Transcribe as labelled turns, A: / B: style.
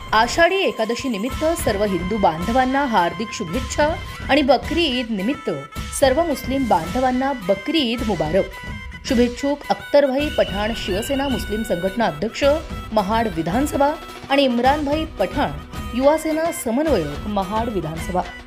A: आषाढी एकादशी निमित्त सर्व हिंदू बांधवांना हार्दिक शुभेच्छा आणि बकरी ईद निमित्त सर्व मुस्लिम बांधवांना बकरी ईद मुबारक. शुभेच्छुक अख्तरभाई पठाण, शिवसेना मुस्लिम संघटना अध्यक्ष, महाड विधानसभा आणि इम्रानभाई पठाण, युवा सेना समन्वयक, महाड विधानसभा.